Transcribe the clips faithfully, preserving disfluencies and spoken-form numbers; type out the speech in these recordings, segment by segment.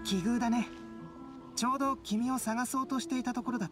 奇遇だね。ちょうど君を探そうとしていたところだった。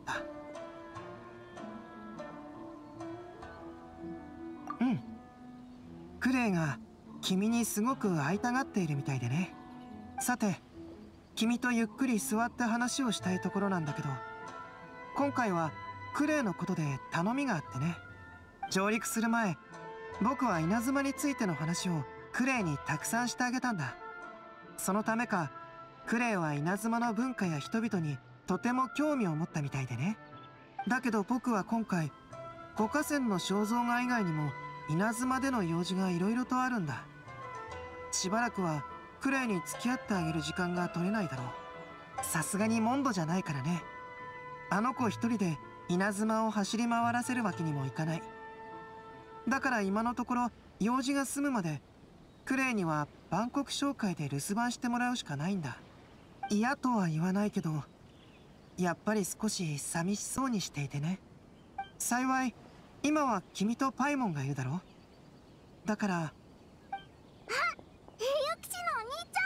うん。クレイが君にすごく会いたがっているみたいでね。さて、君とゆっくり座って話をしたいところなんだけど、今回はクレイのことで頼みがあってね。上陸する前、僕は稲妻についての話をクレイにたくさんしてあげたんだ。そのためか、クレイは稲妻の文化や人々にとても興味を持ったみたいでね。だけど僕は今回、五河川の肖像画以外にも稲妻での用事がいろいろとあるんだ。しばらくはクレイに付き合ってあげる時間が取れないだろう。さすがにモンドじゃないからね。あの子一人で稲妻を走り回らせるわけにもいかない。だから今のところ用事が済むまでクレイには万国商会で留守番してもらうしかないんだ。嫌とは言わないけど、やっぱり少し寂しそうにしていてね。幸い今は君とパイモンがいるだろう。だから。あ、 英雄騎士のお兄ち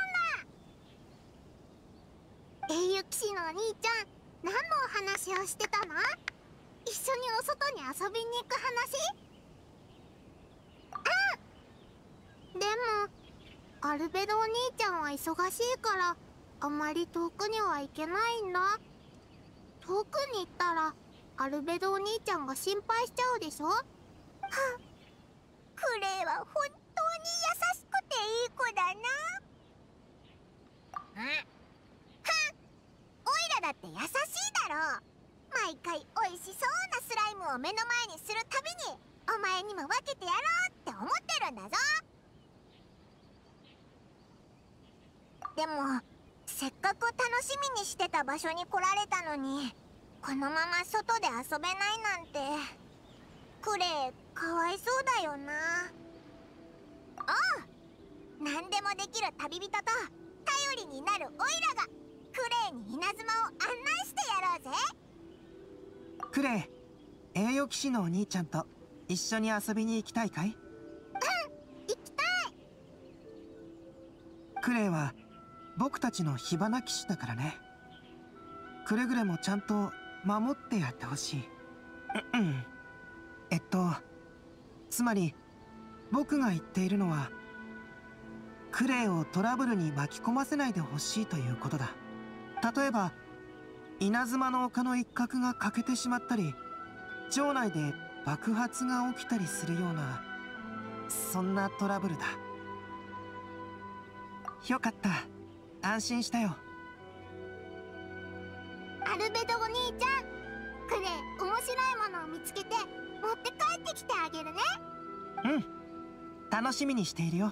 ゃんだ。英雄騎士のお兄ちゃん、何のお話をしてたの？一緒にお外に遊びに行く話？うん。でもアルベドお兄ちゃんは忙しいからあまり遠くには行けないんだ。遠くに行ったらアルベドお兄ちゃんが心配しちゃうでしょ？はっ。クレイは本当に優しくていい子だな。うん。はっ。オイラだって優しいだろう。毎回おいしそうなスライムを目の前にするたびにお前にも分けてやろうって思ってるんだぞ。でもせっかく楽しみにしてた場所に来られたのに、このまま外で遊べないなんてクレイかわいそうだよな。おう、何でもできる旅人と頼りになるオイラがクレイに稲妻を案内してやろうぜ。 クレイ、栄誉騎士のお兄ちゃんと一緒に遊びに行きたいかい？うん、 行きたい。 クレイは僕たちの火花騎士だからね。くれぐれもちゃんと守ってやってほしい。うんうん。えっとつまり僕が言っているのは、クレイをトラブルに巻き込ませないでほしいということだ。例えば稲妻の丘の一角が欠けてしまったり、城内で爆発が起きたりするような、そんなトラブルだ。よかった、安心したよ。 アルベドお兄ちゃん、クレイ面白いものを見つけて持って帰ってきてあげるね。 うん、楽しみにしているよ。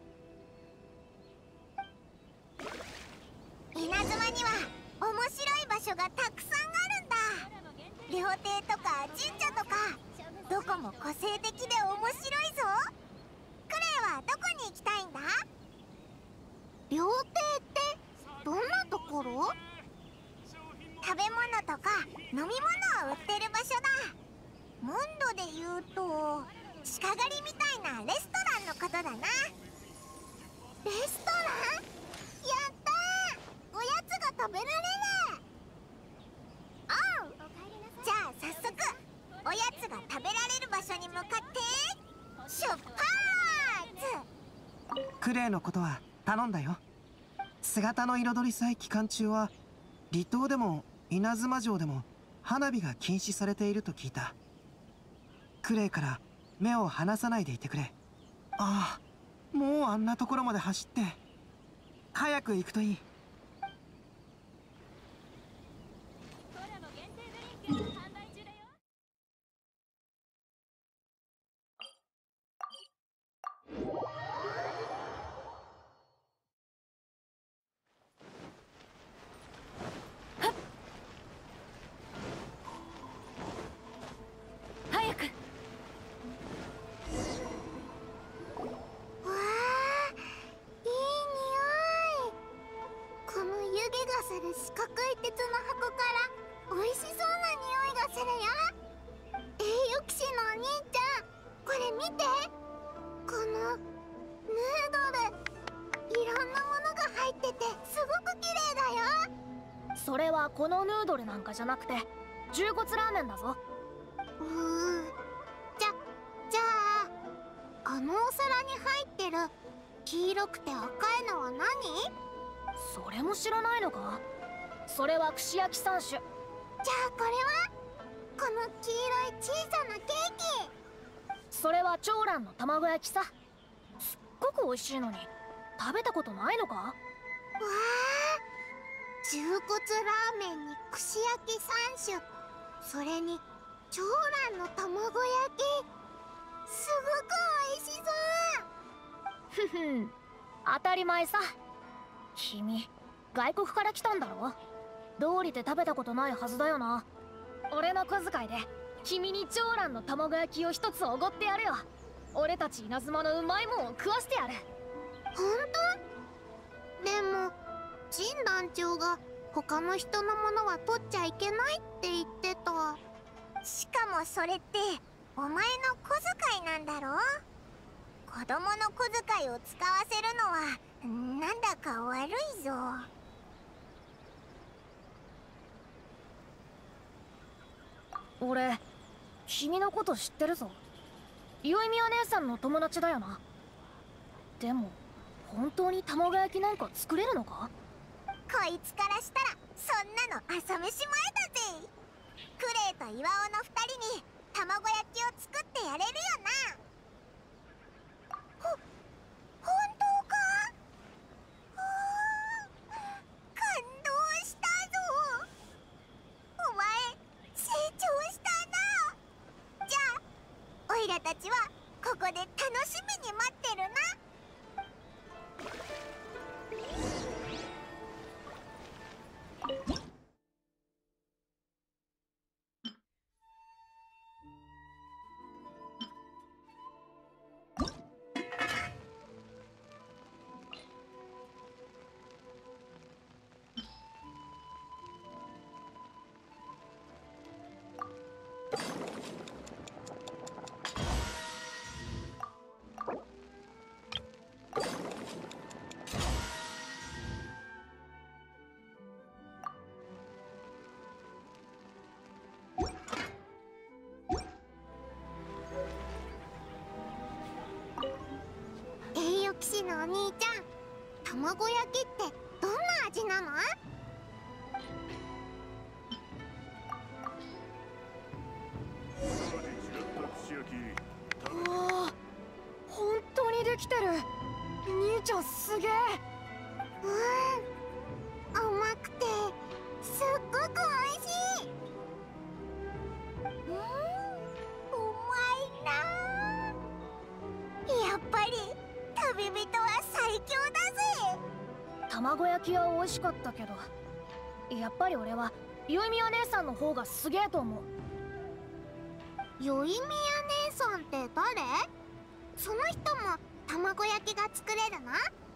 稲妻には面白い場所がたくさんあるんだ。料亭とか神社とか、どこも個性的で面白いぞ。クレイはどこに行きたいんだ？料亭ってどんなところ？食べ物とか飲み物を売ってる場所だ。モンドで言うと鹿狩りみたいなレストランのことだな。レストラン？やったー！おやつが食べられる。おう、じゃあ早速おやつが食べられる場所に向かって出発！ クレイのことは頼んだよ。姿の彩り祭期間中は離島でも稲妻城でも花火が禁止されていると聞いた。クレイから目を離さないでいてくれ。ああ、もうあんなところまで走って。早く行くといい。 早く。 わあ、いい匂い。この湯気がする四角い鉄の箱から美味しそうな匂いがするよ。栄誉騎士のお兄ちゃん、これ見て。このヌードル、 いろんなものが入っててすごく綺麗だよ。 それはこのヌードルなんかじゃなくて重骨ラーメンだぞ。 うーん。じゃじゃああのお皿に入ってる黄色くて赤いのは何？ それも知らないのか？それは串焼き三種。 じゃあこれはこの黄色い小さなケーキ。 それは長蘭の卵焼きさ。すっごく美味しいのに食べたことないのか？ わあ、重骨ラーメンに串焼き三種、それに長蘭の卵焼き、すごく美味しそう。 ふふん、当たり前さ。君外国から来たんだろ？道理で食べたことないはずだよな。俺の小遣いで君に長蘭の卵焼きを一つおごってやるよ。俺たち稲妻のうまいもんを食わしてやる。 本当？でも陳団長が他の人のものは取っちゃいけないって言ってた。しかもそれってお前の小遣いなんだろ？子供の小遣いを使わせるのはなんだか悪いぞ。 俺君のこと知ってるぞ。宵宮姉さんの友達だよな。でも本当に卵焼きなんか作れるのか？ こいつからしたらそんなの朝飯前だぜ。クレイと岩尾のふたりに卵焼きを作ってやれるよな。ほ、本当か？はあ、感動したぞ。お前成長したな。じゃあオイラたちはここで楽しみに待ってるな。栄誉騎士のお兄ちゃん、卵焼きってどんな味なの？ うわあ、本当にできてる。兄ちゃんすげえ。 うん、甘くてすっごく美味しい。うん、うまいな。やっぱり旅人は最強だぜ。 卵焼きは美味しかったけど、やっぱり俺は宵宮姉さんの方がすげえと思う。 宵宮姉さんって誰？その人も卵焼きが作れるの？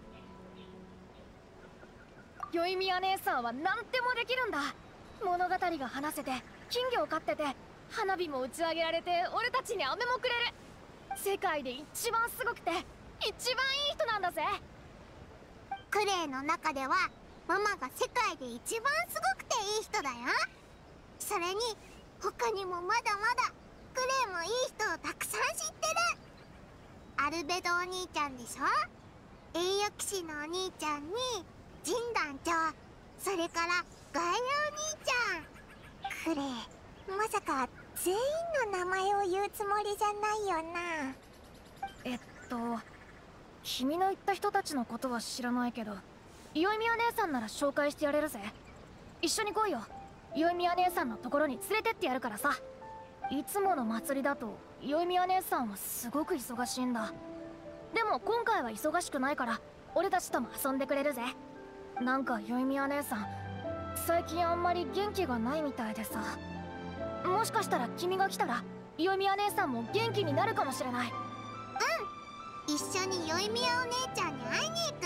宵宮姉さんは何でもできるんだ。物語が話せて、金魚を飼ってて、花火も打ち上げられて、俺たちに飴もくれる。世界で一番すごくて一番いい人なんだぜ。 クレイの中ではママが世界で一番すごくていい人だよ。それに他にもまだまだクレイもいい人をたくさん知ってる。アルベドお兄ちゃんでしょ、栄誉騎士のお兄ちゃんにジン団長、それからガイアお兄ちゃん。クレイ、まさか全員の名前を言うつもりじゃないよな。 えっと君の言った人たちのことは知らないけど、宵宮姉さんなら紹介してやれるぜ。一緒に来いよ。宵宮姉さんのところに連れてってやるからさ。いつもの祭りだと宵宮姉さんはすごく忙しいんだ。でも今回は忙しくないから俺たちとも遊んでくれるぜ。なんか宵宮姉さん最近あんまり元気がないみたいでさ。もしかしたら君が来たら宵宮姉さんも元気になるかもしれない。 一緒に宵宮お姉ちゃんに会いに行く。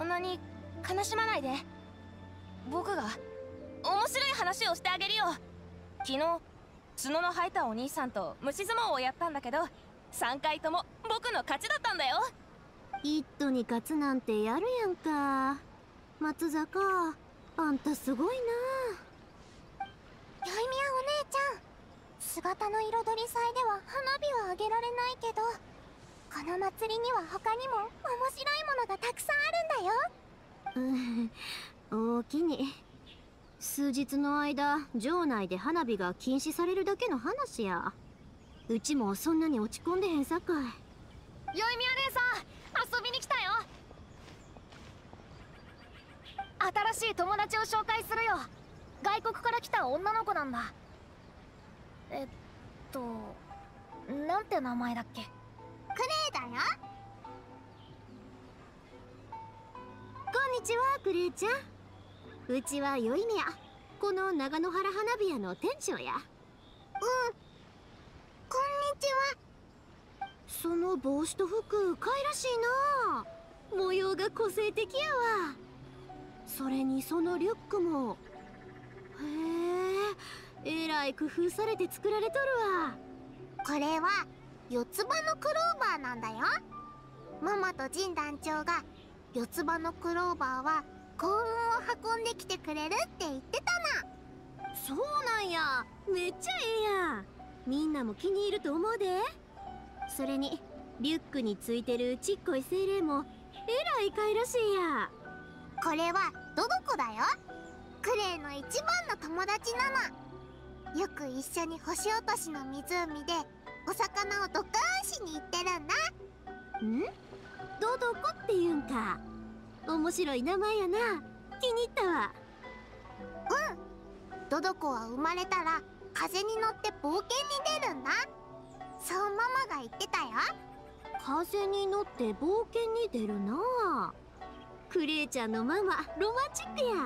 そんなに悲しまないで。僕が面白い話をしてあげるよ。昨日角の生えたお兄さんと虫相撲をやったんだけど、さんかいとも僕の勝ちだったんだよ。 イットに勝つなんてやるやんか。松坂、あんたすごいな。 よいみやお姉ちゃん、姿の彩り祭では花火はあげられないけど、この祭りには他にも面白いものがたくさんあるんだよ。 うん、大きに。数日の間城内で花火が禁止されるだけの話や。うちもそんなに落ち込んでへんさかい。 よいみや姉さん、遊びに来たよ。新しい友達を紹介するよ。外国から来た女の子なんだ。えっとなんて名前だっけ？ クレイだよ。 こんにちは、クレイちゃん。うちはよいみや、この長野原花火屋の店長や。 うん、こんにちは。 その帽子と服かいらしいな。模様が個性的やわ。それにそのリュックも。へえ、えらい工夫されて作られとるわ。 これは四つ葉のクローバーなんだよ。ママとジン団長が四つ葉のクローバーは幸運を運んできてくれるって言ってたな。 そうなんや。めっちゃええやん。みんなも気に入ると思うで。それにリュックについてるちっこい精霊もえらいかいらしいや。 これはドドコだよ。クレイの一番の友達なの。よく一緒に星落としの湖でお魚をドカーンしに行ってるんだ。 ん？ドドコって言うんか。面白い名前やな。気に入ったわ。 うん、ドドコは生まれたら風に乗って冒険に出るんだ。そうママが言ってたよ。 風に乗って冒険に出るな。クレイちゃんのママロマンチックや。 うん、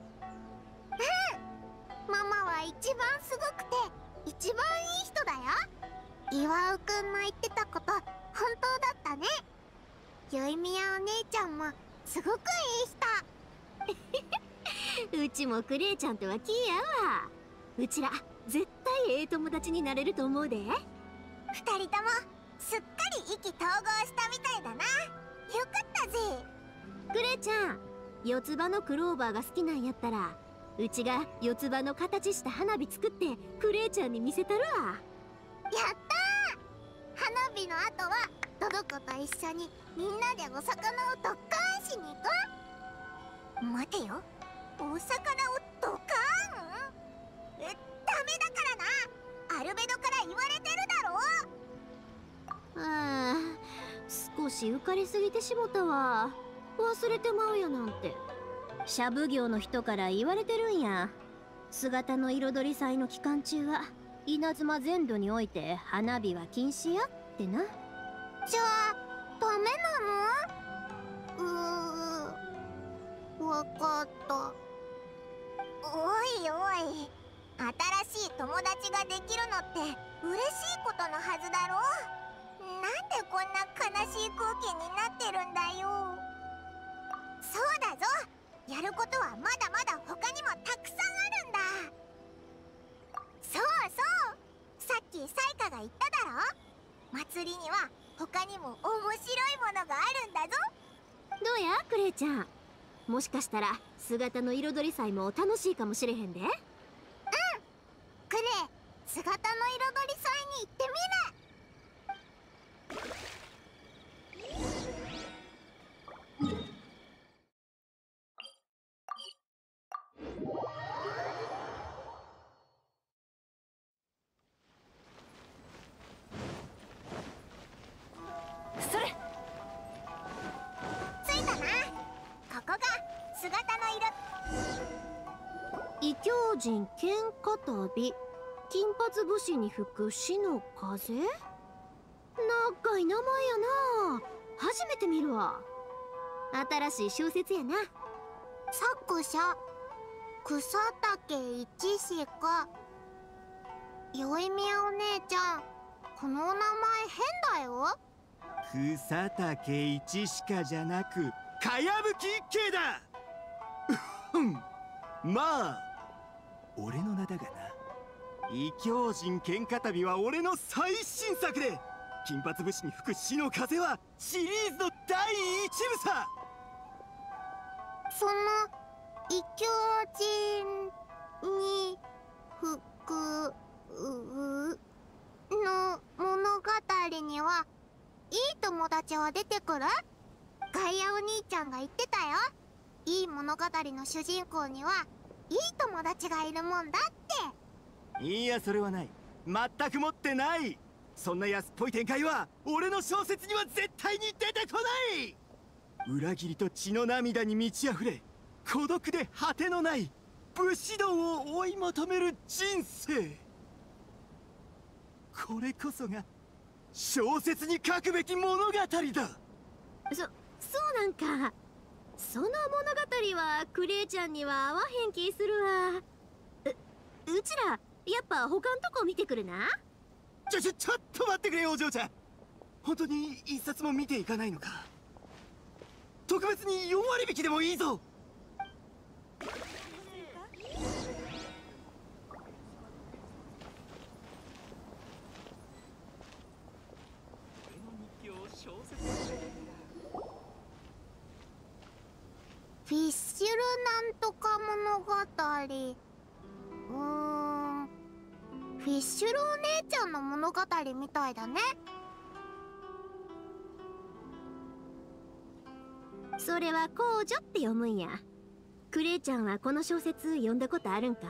ママは一番すごくて一番いい人だよ。岩尾くんの言ってたこと本当だったね。よいみやお姉ちゃんもすごくいい人。うちもクレイちゃんとはキーやわ。うちら絶対ええ友達になれると思うで。 二人ともすっかり意気投合したみたいだな。よかったぜ。 クレイちゃん、四つ葉のクローバーが好きなんやったら、うちが四つ葉の形した花火作ってクレイちゃんに見せたるわ。 やったー。花火の後はドドコと一緒にみんなでお魚をドッカーンしに行こう。待てよ、お魚をドカーン？え、ダメだからな。アルベドから言われてるだろ。 ああ、少し浮かれすぎてしもたわ。忘れてまうやなんて。シャブ業の人から言われてるんや。姿の彩り祭の期間中は稲妻全土において花火は禁止やってな。 じゃあダメなの？うー、わかった。おいおい、新しい友達ができるのって嬉しいことのはずだろ。なんでこんな悲しい空気になってるんだよ。そうだぞ、やることはまだまだ他にもたくさんあるんだ。そうそう、さっきサイカが言っただろ。祭りには他にも面白いものがあるんだぞ。 どうやクレイちゃん、もしかしたら姿の彩り祭も楽しいかもしれへんで。うん、 クレイ、姿の彩り祭に行ってみる。 それ着いたな。ここが姿の色。 異教人喧嘩旅、金髪武士に吹く死の風。長い名前やな。初めて見るわ。新しい小説やな。 作者草竹一志か。よいみやお姉ちゃん、このお名前変だよ。 草竹一しかじゃなくかやぶき一景だ。まあ俺の名だがな、異教人喧嘩旅は俺の最新作で、金髪武士に吹く死の風はシリーズの第一部さ。 その異教人に吹くの物語にはいい友達は出てくる？ガイアお兄ちゃんが言ってたよ。いい物語の主人公にはいい友達がいるもんだって。 いや、それはない。全く持ってない。そんな安っぽい展開は俺の小説には絶対に出てこない。裏切りと血の涙に満ち溢れ、孤独で果てのない武士道を追い求める人生。これこそが小説に書くべき物語だ。 そ、そうなんか。その物語はクレイちゃんには合わへん気するわ。う、うちらやっぱ他んとこ見てくるな。 ちょちょちょっと待ってくれよ、お嬢ちゃん。本当に一冊も見ていかないのか？特別によん割引きでもいいぞ。 フィッシュルなんとか物語。うーん、フィッシュルお姉ちゃんの物語みたいだね。 それは公女って読むんや。クレイちゃんはこの小説読んだことあるんか？ ううん、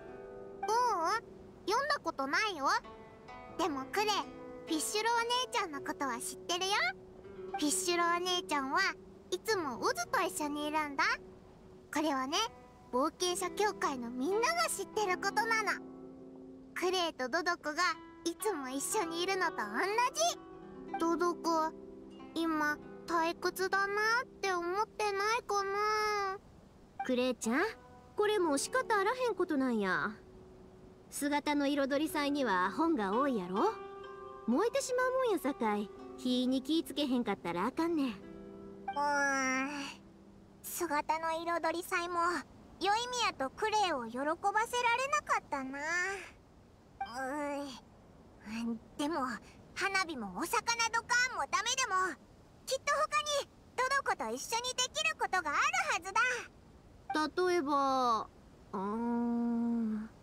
読んだことないよ。でもクレイ、フィッシュルお姉ちゃんのことは知ってるよ。フィッシュルお姉ちゃんはいつもウズと一緒にいるんだ。これはね、冒険者協会のみんなが知ってることなの。クレイとドドコがいつも一緒にいるのと同じ。ドドコ、今退屈だなって思ってないかな。 クレイちゃん、これも仕方あらへんことなんや。姿の彩り祭には本が多いやろ。燃えてしまうもんやさかい、火に気ぃつけへんかったらあかんねん。 うーん、姿の彩り祭もヨイミヤとクレイを喜ばせられなかったな。うーん、でも花火もお魚ドカーンもダメでも、きっと他にドドコと一緒にできることがあるはずだ。 例えば、うーんん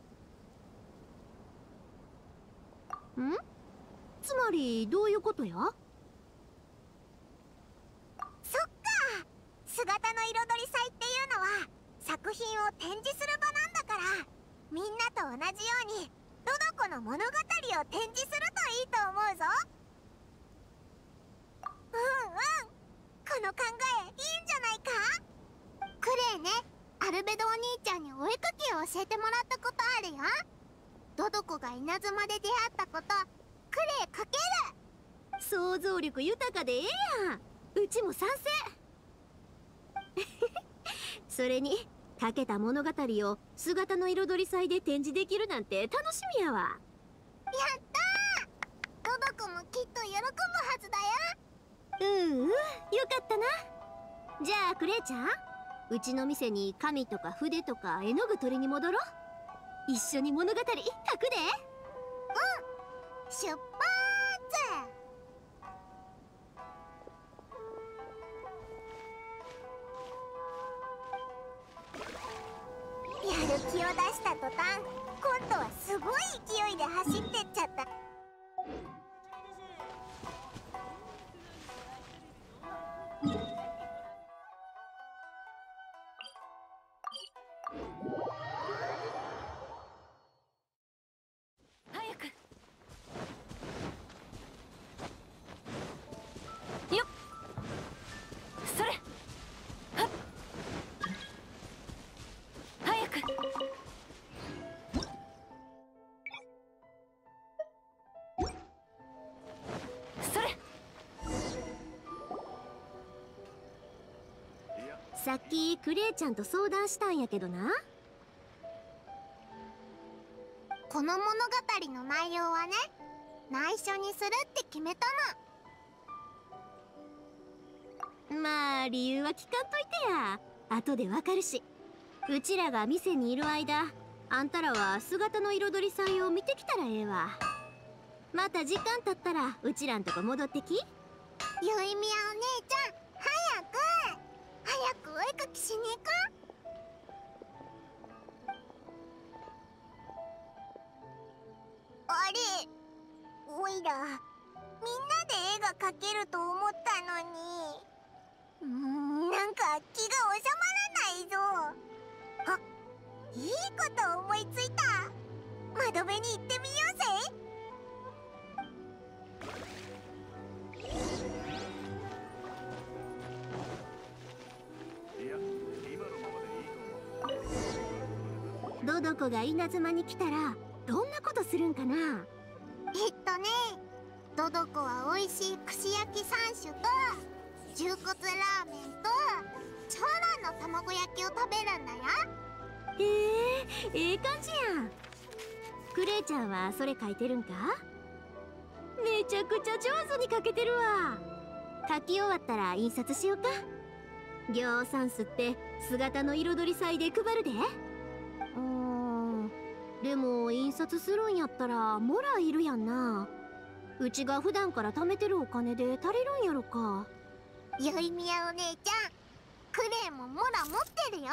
つまりどういうことや？ そっか、姿の彩り祭っていうのは作品を展示する場なんだから、みんなと同じようにドドコの物語を展示するといいと思うぞ。うんうん、この考えいいんじゃないか。クレイね、アルベドお兄ちゃんにお絵かきを教えてもらったことあるよ。ドドコが稲妻で出会ったこと、クレイ描ける。 想像力豊かでええやん。うちも賛成。それにかけた物語を姿の彩り祭で展示できるなんて楽しみやわ。 やったー、ドドコもきっと喜ぶはずだよ。 うんうん、よかったな。じゃあクレイちゃん、うちの店に紙とか筆とか絵の具取りに戻ろう。一緒に物語書くで。 出発。やる気を出した途端、今度はすごい勢いで走ってっちゃった。 早くよっ、それ、はっ、早く、それ。 さっきクレイちゃんと相談したんやけどな。 この物語の内容はね、内緒にするって決めたの。 まあ理由は聞かんといてや。後でわかるし。うちらが店にいる間、あんたらは姿の彩り祭を見てきたらええわ。また時間経ったらうちらんとこ戻ってき。 よいみやお姉ちゃん、早く早くお絵かきしに行こう。あれ、おいらみんなで絵が描けると思ったのに、うーん、なんか気が収まらないぞ。あ、いいこと思いついた。窓辺に行ってみようぜ。 どどこが稲妻に来たらどんなことするんかな。 えっとね、どどこは美味しい串焼きさん種と牛骨ラーメンと長蘭の卵焼きを食べるんだよ。 へえ、ええ感じやん。クレイちゃんはそれ書いてるんか。めちゃくちゃ上手に書けてるわ。書き終わったら印刷しようか。ぎょうさんすって姿の彩り祭で配るで。うーん、でも印刷するんやったらモラいるやんな。うちが普段から貯めてるお金で足りるんやろか。 よいみやお姉ちゃん、クレイもモラ持ってるよ。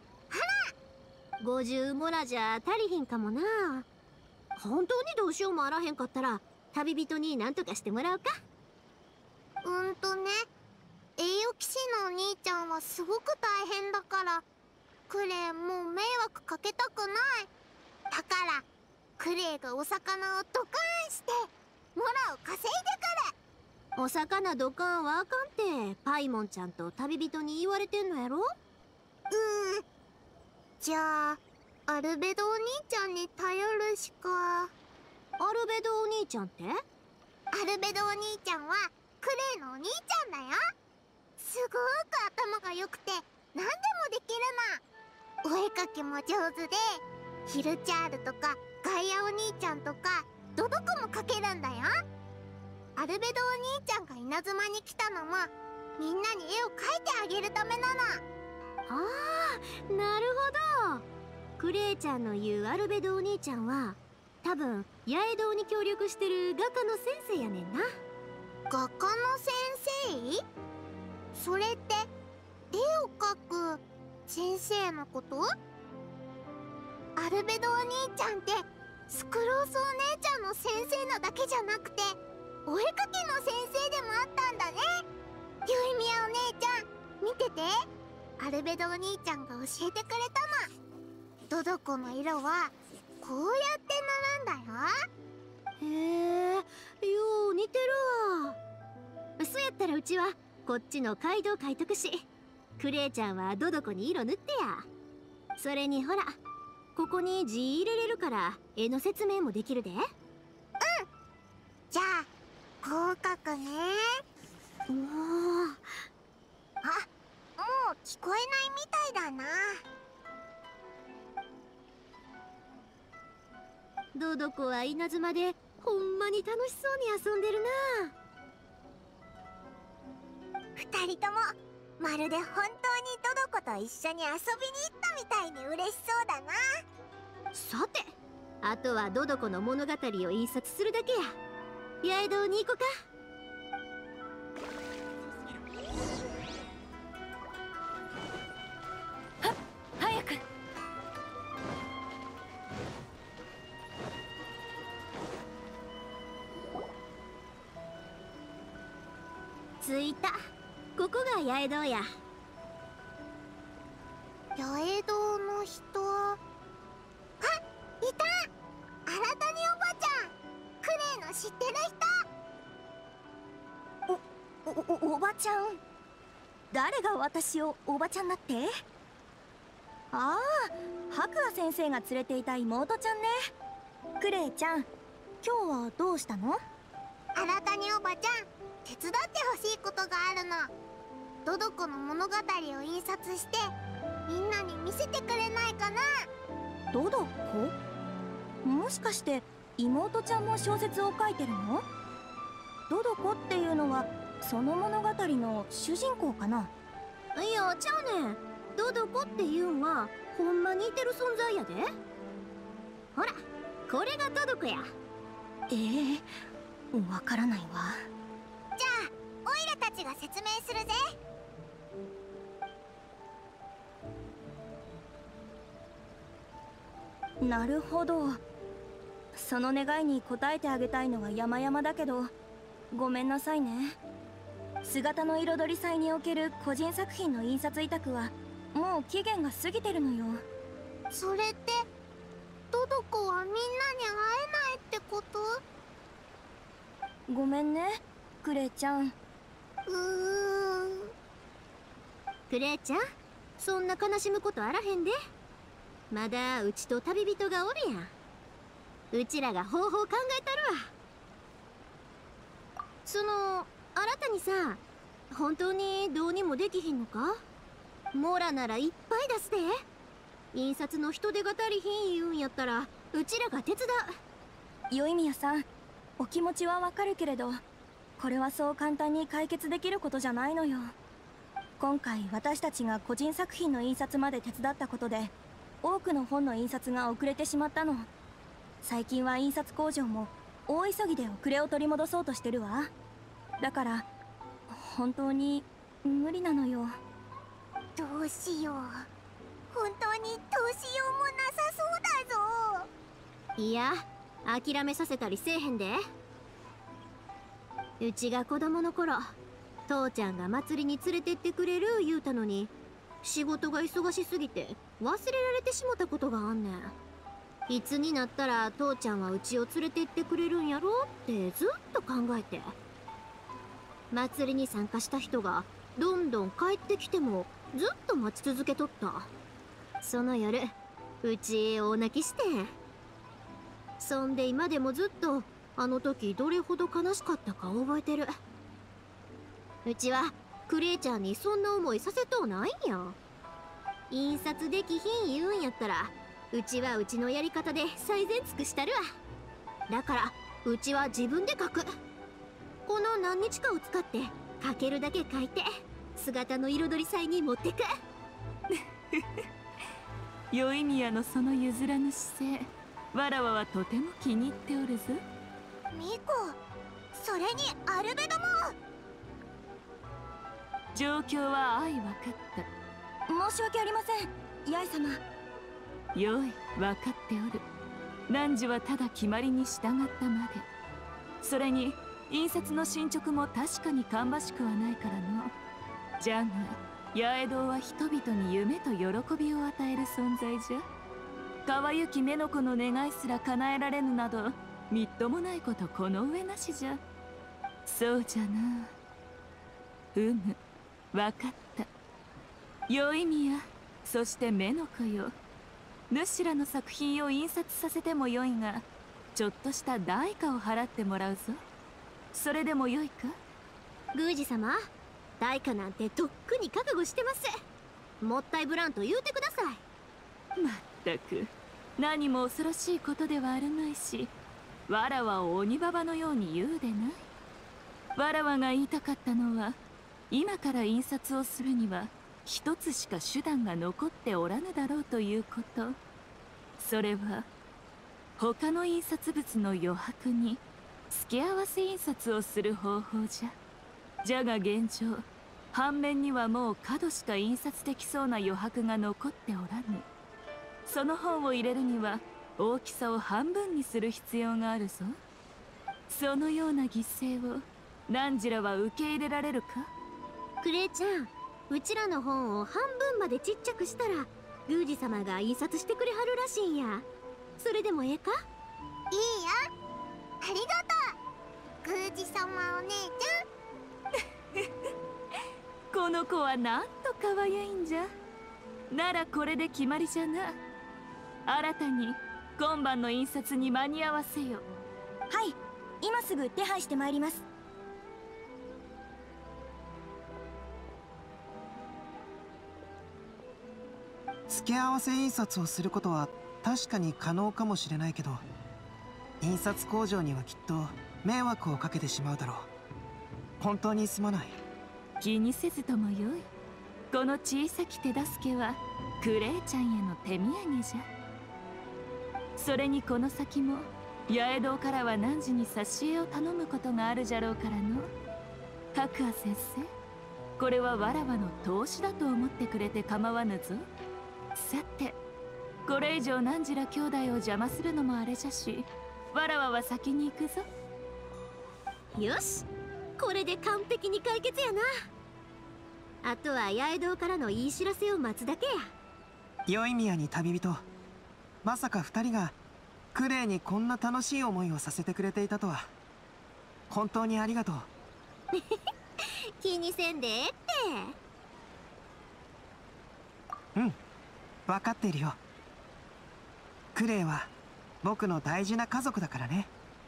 ごじゅうモラじゃ足りひんかもな。本当にどうしようもあらへんかったら旅人に何とかしてもらうか。 うんとね、栄誉騎士のお兄ちゃんはすごく大変だから、クレイもう迷惑かけたくない。だからクレイがお魚をドカーンしてモラを稼いでくる。 お魚ドカンはあかんってパイモンちゃんと旅人に言われてんのやろ。 うーん、じゃあアルベドお兄ちゃんに頼るしか。 アルベドお兄ちゃんって？ アルベドお兄ちゃんはクレイのお兄ちゃんだよ。すごく頭が良くて何でもできるな。お絵かきも上手で、ヒルチャールとかガイアお兄ちゃんとかドドコも描けるんだよ。アルベドお兄ちゃんが稲妻に来たのもみんなに絵を描いてあげるためなの。 ああ、なるほど。クレイちゃんの言うアルベドお兄ちゃんは多分八重堂に協力してる画家の先生やねんな。 画家の先生？それって絵を描く先生のこと？アルベドお兄ちゃんってスクロースお姉ちゃんの先生なだけじゃなくてお絵かきの先生でもあったんだね。ゆいみやお姉ちゃん見てて、アルベドお兄ちゃんが教えてくれたの。ドドコの色はこうやって塗るんだよ。 へえ、よう似てるわ。そうやったらうちはこっちの街道書いとくし、クレイちゃんはドドコに色塗ってや。それにほら、ここに字入れれるから絵の説明もできるで。うん、 じゃあこう書くね。 おお、 あ、もう聞こえないみたいだな。 ドドコは稲妻でほんまに楽しそうに遊んでるな。 二人ともまるで本当にドドコと一緒に遊びに行ったみたいに嬉しそうだな。 さて、あとはドドコの物語を印刷するだけや。八重堂に行こか。 はっ、早く。 着いた。ここが八重堂や。 八重堂の人。あ、いた。新谷おばちゃん、クレイの知ってる人。 お、お、おばちゃん。誰が私をおばちゃんだって？ああ、白亜先生が連れていた妹ちゃんね。クレイちゃん、今日はどうしたの？ 新谷おばちゃん、手伝ってほしいことがあるの。ドドコの物語を印刷してみんなに見せてくれないかな。 ドドコ？もしかして妹ちゃんも小説を書いてるの？ドドコっていうのはその物語の主人公かな。 いやちゃうねん。ドドコっていうんはほんまにいてる存在やで。ほらこれがドドコや。 ええー、わからないわ。 じゃあオイラたちが説明するぜ。 なるほど。その願いに応えてあげたいのは山々だけど、ごめんなさいね。姿の彩り祭における個人作品の印刷委託はもう期限が過ぎてるのよ。 それってドドコはみんなに会えないってこと？ ごめんねクレイちゃん。 うーん。 クレイちゃん、そんな悲しむことあらへんで。まだうちと旅人がおるやん。うちらが方法考えたるわ。その新たにさ、本当にどうにもできひんのか？モラならいっぱい出すで。印刷の人手が足りひん言うんやったらうちらが手伝う。宵宮さん、お気持ちはわかるけれど、これはそう簡単に解決できることじゃないのよ。今回私たちが個人作品の印刷まで手伝ったことで多くの本の印刷が遅れてしまったの。最近は印刷工場も大急ぎで遅れを取り戻そうとしてるわ。だから本当に無理なのよ。 どうしよう。本当にどうしようもなさそうだぞ。 いや諦めさせたりせえへんで。うちが子供の頃、父ちゃんが祭りに連れてってくれる言うたのに、仕事が忙しすぎて忘れられてしもたことがあんねん。いつになったら父ちゃんはうちを連れてってくれるんやろってずっと考えて、祭りに参加した人がどんどん帰ってきてもずっと待ち続けとった。その夜うち大泣きしてん。そんで今でもずっとあの時どれほど悲しかったか覚えてる。うちはクレイちゃんにそんな思いさせとうないんや。印刷できひん言うんやったらうちはうちのやり方で最善尽くしたるわ。だからうちは自分で書く。この何日かを使って書けるだけ書いて姿の彩り祭に持ってく。 宵宮のその譲らぬ姿勢、わらわはとても気に入っておるぞ。 ミコ、それにアルベドも。 状況は相分かっ申し訳ありません八重様。 た。よい、分かっておる。汝はただ決まりに従ったまで。それに印刷の進捗も確かに芳しくはないからの。じゃが八重堂は人々に夢と喜びを与える存在じゃ。川行き目の子の願いすら叶えられぬなどみっともないことこの上なしじゃ。そうじゃな。うむ、分かった。宵宮、そして目の子よ。主らの作品を印刷させてもよいが、ちょっとした代価を払ってもらうぞ。それでもよいか？ 宮司様、代価なんてとっくに覚悟してます。もったいぶらんと言うてください。 まったく何も恐ろしいことではあるまいし、わらわを鬼ババのように言うでない。わらわが言いたかったのは、今から印刷をするには一つしか手段が残っておらぬだろうということ。それは他の印刷物の余白に付け合わせ印刷をする方法じゃ。じゃが現状、半面にはもう角しか印刷できそうな余白が残っておらぬ。その本を入れるには大きさを半分にする必要があるぞ。そのような犠牲を汝らは受け入れられるか？ クレイちゃん、うちらの本を半分までちっちゃくしたら宮司様が印刷してくれはるらしいんや。それでもええか？ いいよ。ありがとう宮司様お姉ちゃん。 この子はなんと可愛いんじゃ。ならこれで決まりじゃな。新たに今晩の印刷に間に合わせよ。 はい、今すぐ手配してまいります。 付け合わせ印刷をすることは確かに可能かもしれないけど、印刷工場にはきっと迷惑をかけてしまうだろう。 本当にすまない。 気にせずともよい。この小さき手助けはクレイちゃんへの手土産じゃ。それにこの先も八重堂からは汝に挿絵を頼むことがあるじゃろうからの。白亜先生、これはわらわの投資だと思ってくれて構わぬぞ。さて、これ以上汝ら兄弟を邪魔するのもあれじゃし、わらわは先に行くぞ。 よし、これで完璧に解決やな。あとは八重堂からの言い知らせを待つだけや。 宵宮に旅人、まさか二人がクレイにこんな楽しい思いをさせてくれていたとは。本当にありがとう。 気にせんでええって。 うん、分かっているよ。クレイは僕の大事な家族だからね。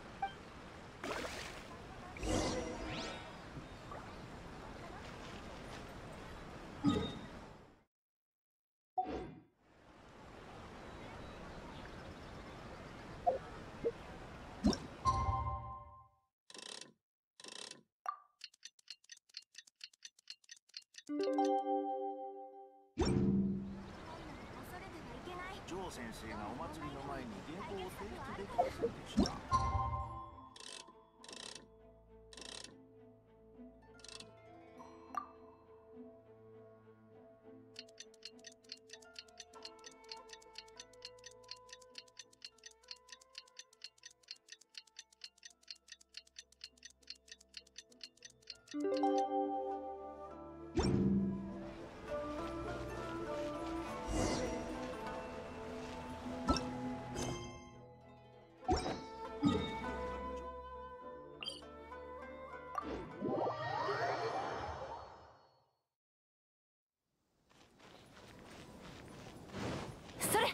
ジョー先生がお祭りの前に原稿を提出できませんでした。 それ。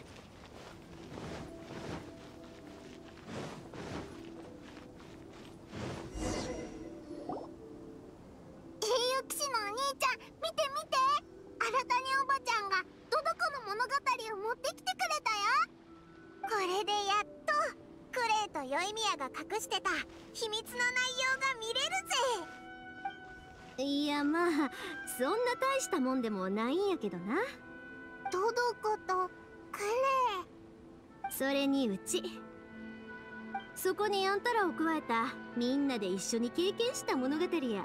英雄騎士のお兄ちゃん、見て見て、新たにおばちゃんがドドコの物語を持ってきてくれたよ。これでやっとクレイと宵宮が隠してた秘密の内容が見れるぜ。 いや、まあそんな大したもんでもないんやけどな。 ドドコとクレイ、 それにうち、そこにあんたらを加えたみんなで一緒に経験した物語や。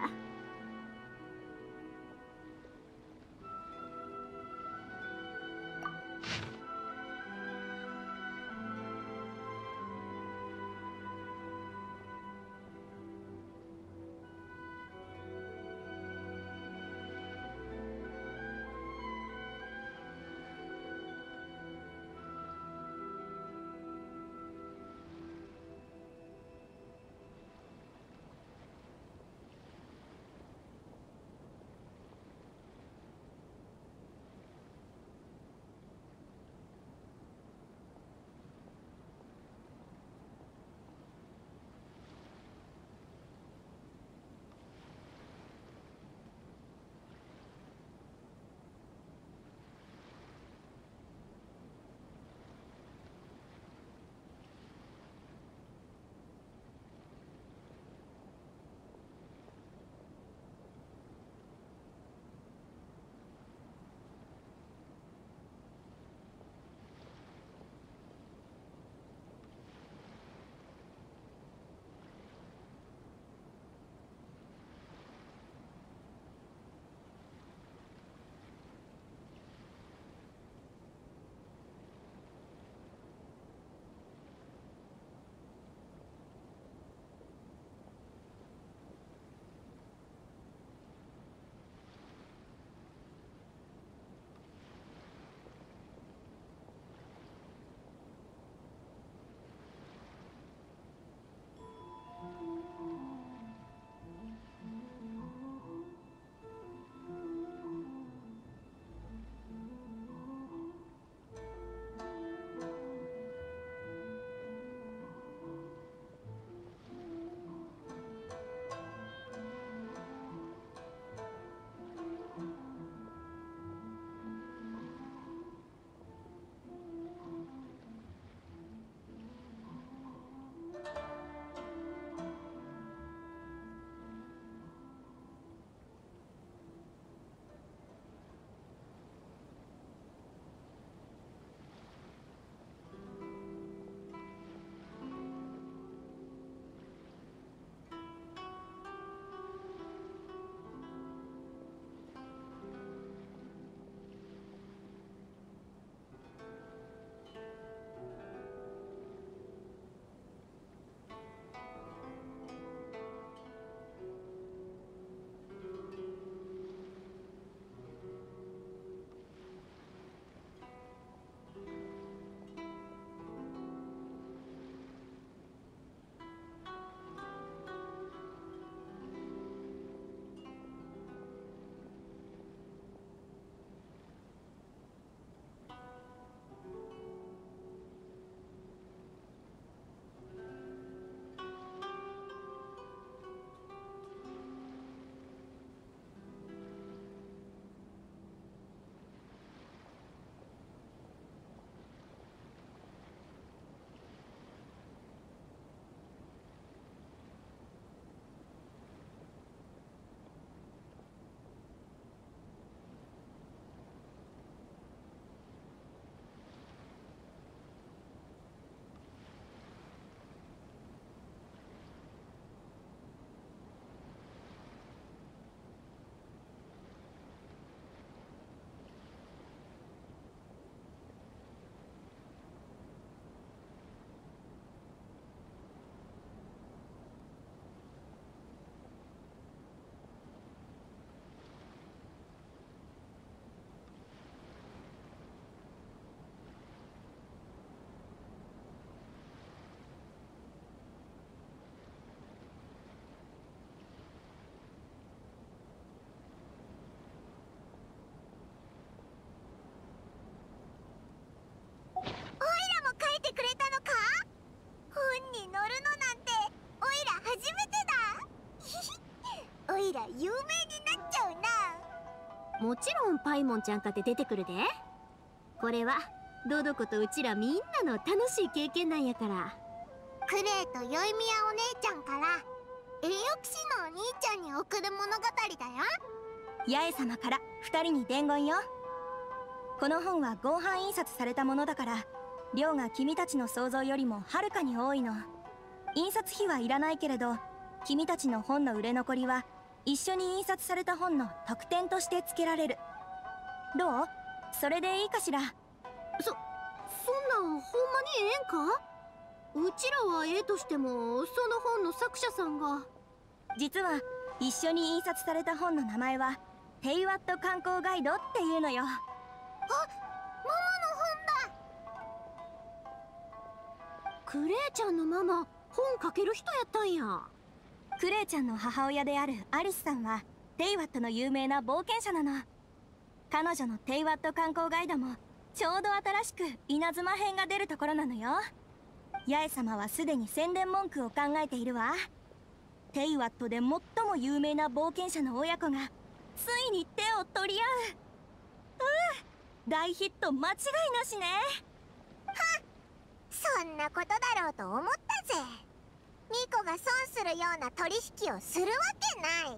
もちろんパイモンちゃんかて出てくるで。これはドドコとうちらみんなの楽しい経験なんやから。 クレイとヨイミヤお姉ちゃんから栄誉騎士のお兄ちゃんに送る物語だよ。 八重様からふたりに伝言よ。この本は合版印刷されたものだから量が君たちの想像よりもはるかに多いの。印刷費はいらないけれど君たちの本の売れ残りは一緒に印刷された本の特典として付けられる。どう？それでいいかしら。 そ、そんなんほんまにええんか？うちらはええとしてもその本の作者さんが。 実は一緒に印刷された本の名前はテイワット観光ガイドっていうのよ。 あ、ママの本だ。 クレイちゃんのママ本書ける人やったんや。 クレイちゃんの母親であるアリスさんはテイワットの有名な冒険者なの。彼女のテイワット観光ガイドもちょうど新しく稲妻編が出るところなのよ。八重様はすでに宣伝文句を考えているわ。テイワットで最も有名な冒険者の親子がついに手を取り合う。うん、大ヒット間違いなしね。 はっ、そんなことだろうと思ったぜ。ミコが損するような取引をするわけない。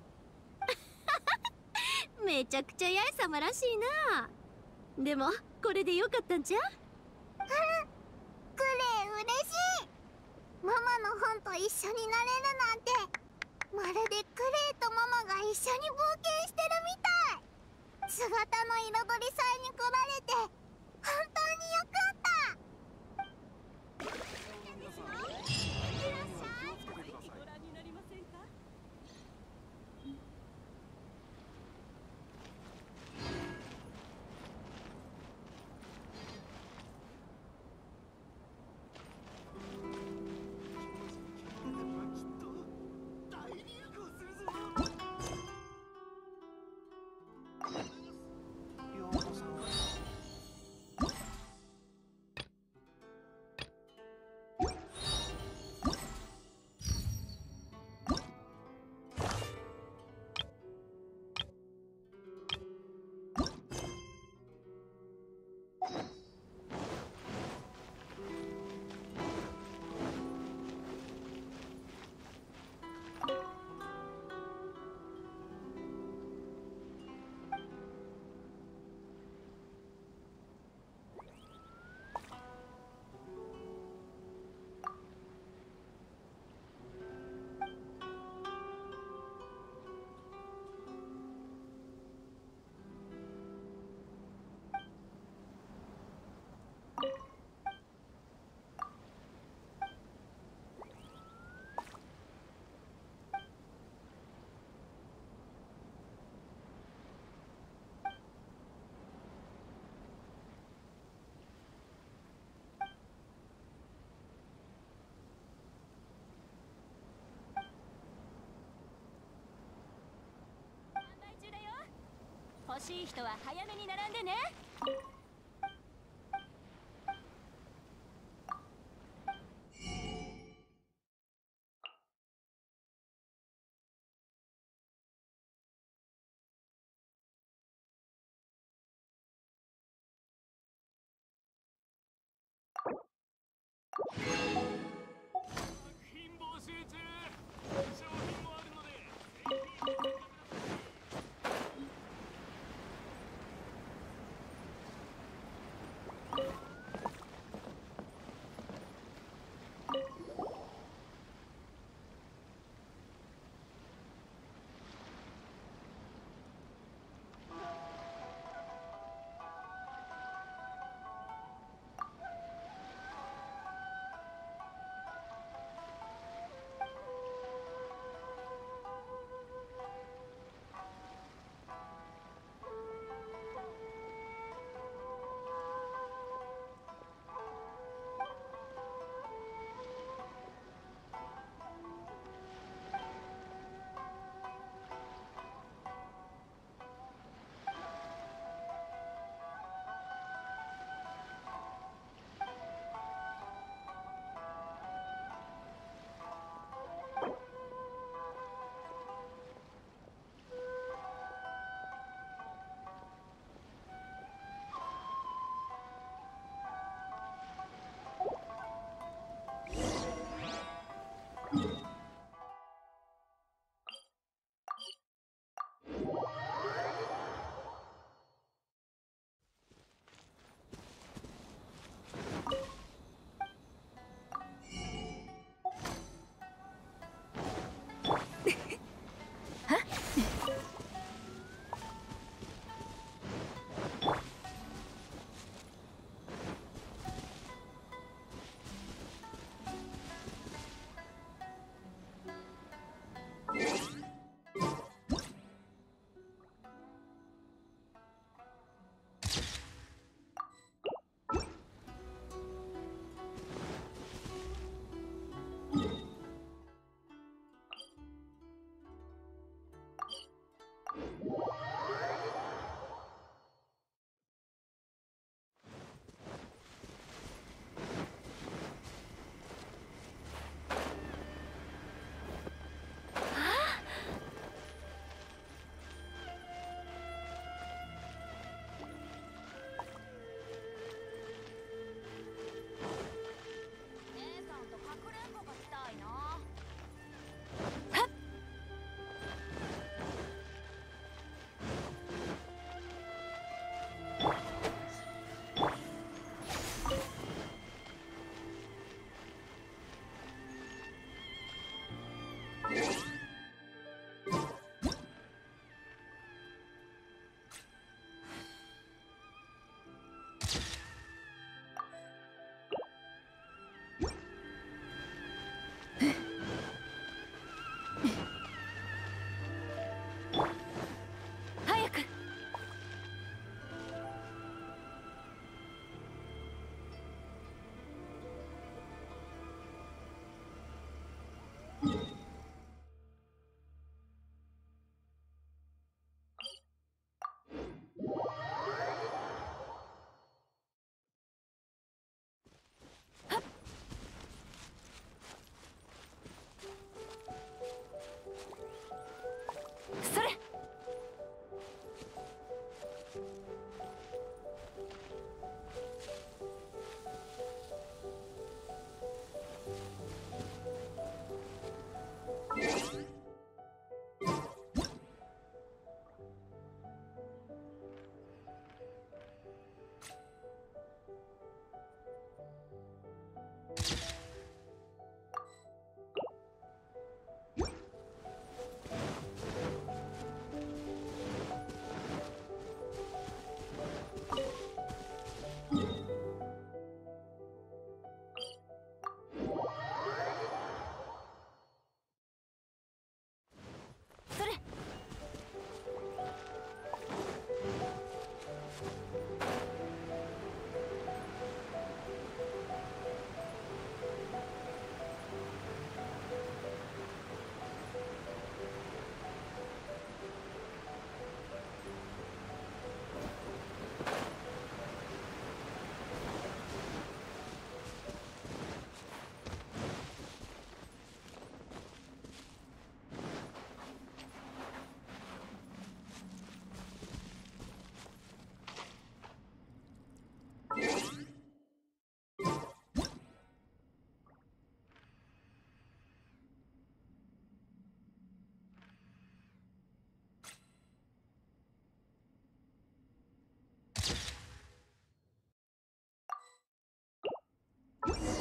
めちゃくちゃ八重様らしいな。でもこれでよかったんちゃう？ うん、クレイ嬉しい。ママの本と一緒になれるなんて、まるでクレイとママが一緒に冒険してるみたい。姿の彩り祭に来られて本当によかった。 欲しい人は早めに並んでね。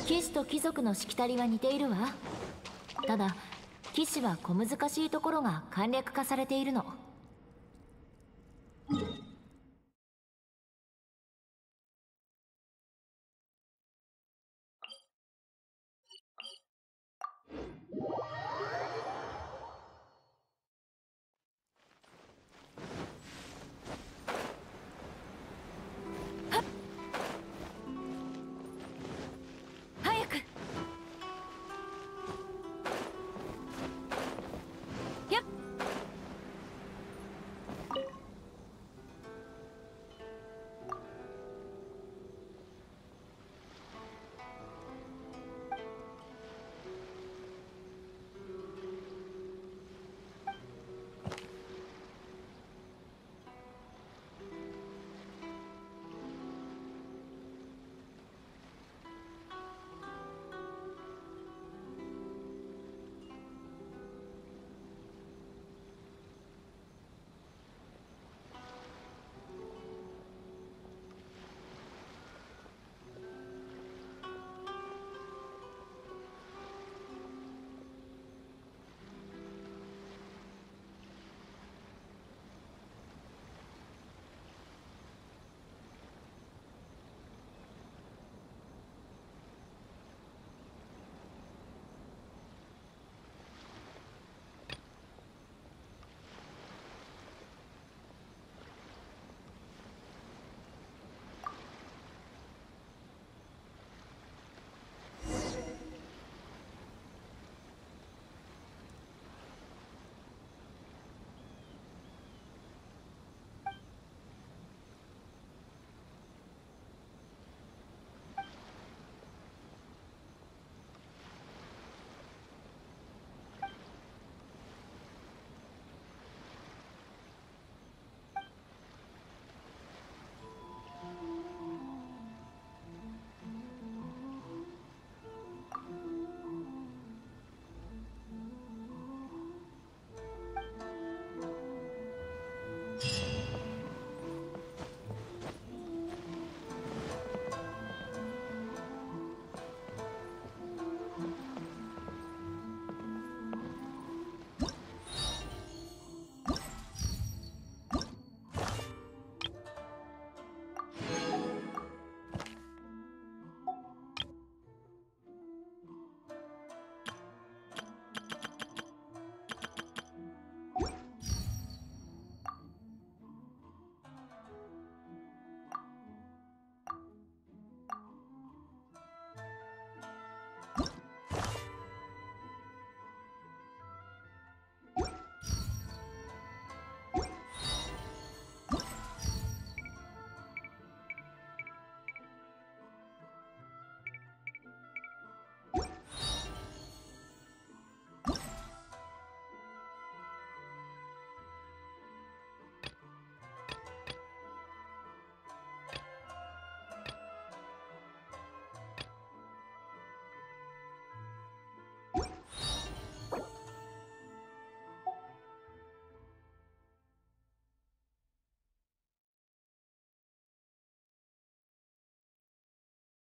騎士と貴族のしきたりは似ているわ。ただ騎士は小難しいところが簡略化されているの。